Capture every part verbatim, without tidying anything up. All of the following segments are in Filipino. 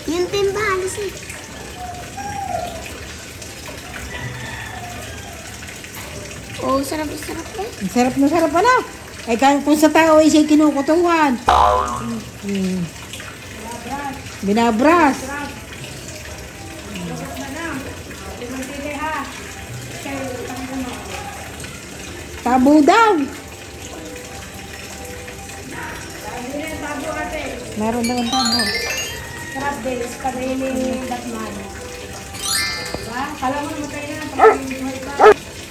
Yung timba, alis eh. Oh, sarap na sarap eh. Sarap na sarap ano? Eh, kung sa tao ay siya'y kinukutuhan. Hmm. Binabras. Tabo daw. Meron daw ang tabo. Sarap din. Spaghetti Batman. Diba? Kala mo naman tayo na pag-ibig.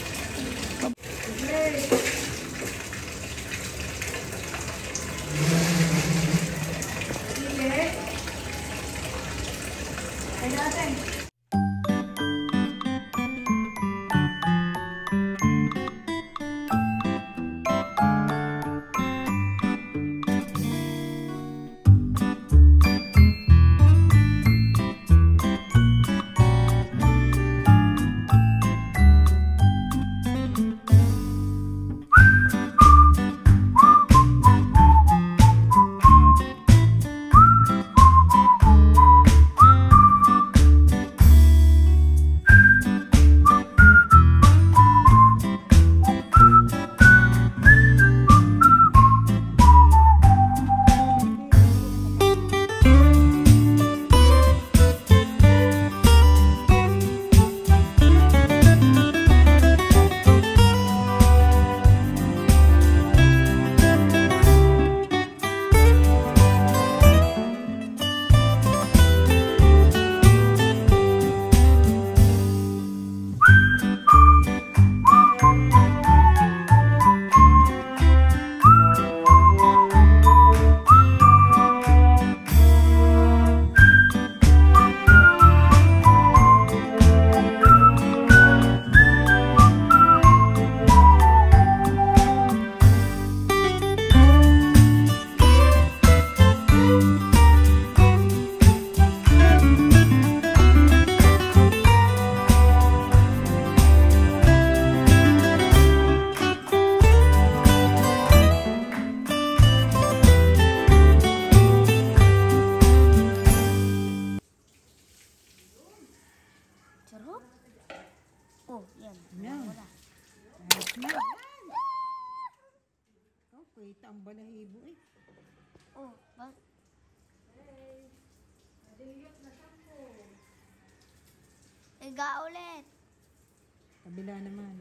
Oh, yan. Yan. Okay, tamba na hibo eh. Oh, ba? Iga ulit. Kabila naman.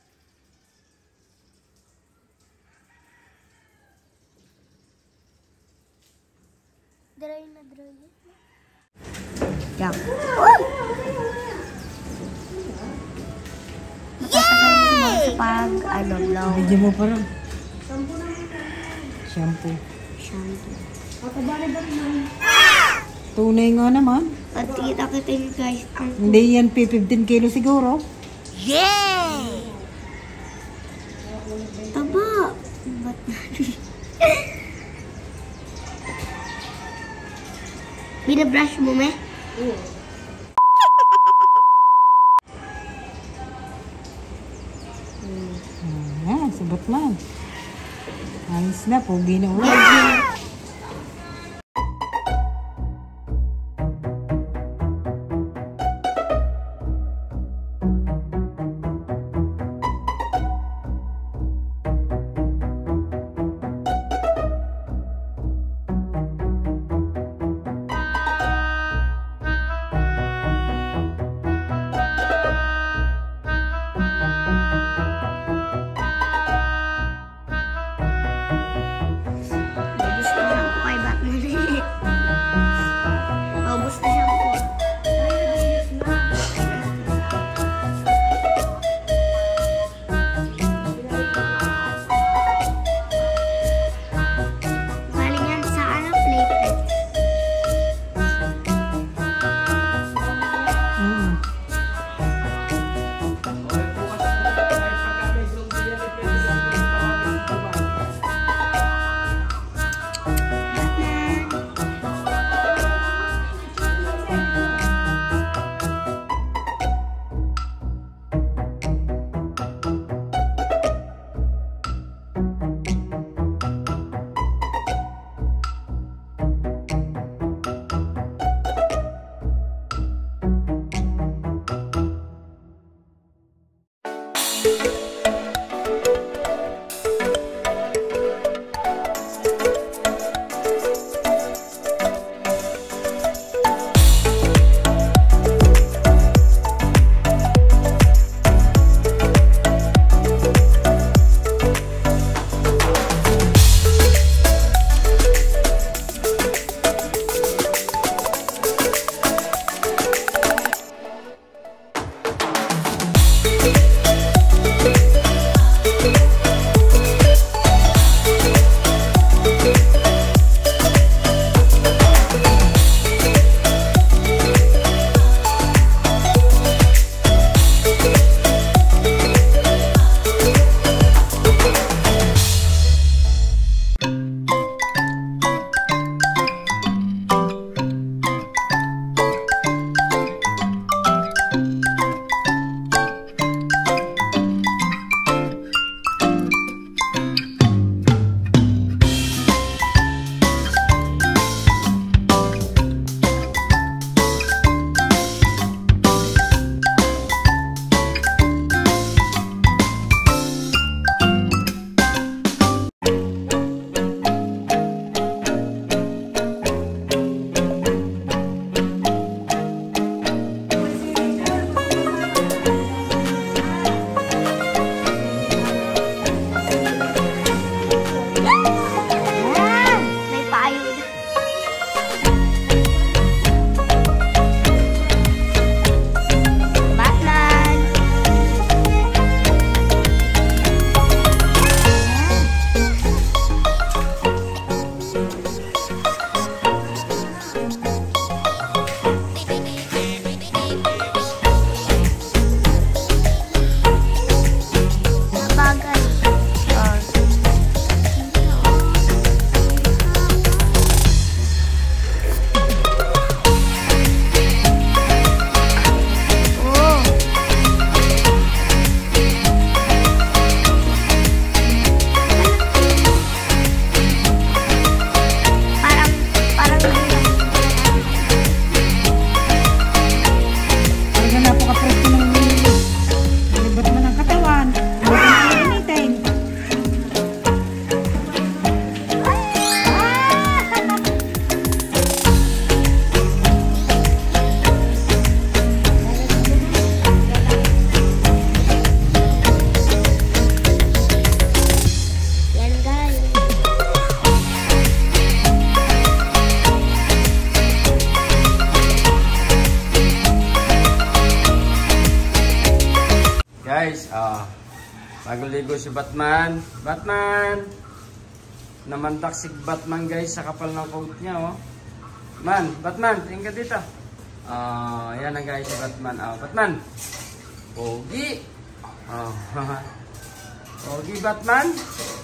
Dry na dry. Yan. Yay! Pag ano lang. Video mo pa rin. Shampoo. Shampoo. Tunay nga naman. At kita-kita nyo guys. Ang Hindi yan fifteen kilo siguro. yay! Taba. Ba't na? Binabrush mo, me? Oo. Ah, sabat man. Ayos na, pogi na ulit. guys. Ah, bagong ligo si Batman. Batman! Namantak si Batman guys sa kapal ng coat niya oh. Man, Batman, tingin ka dito. Ah, yan na guys si Batman. Ah, Batman. Pogi. Ah, Pogi Batman.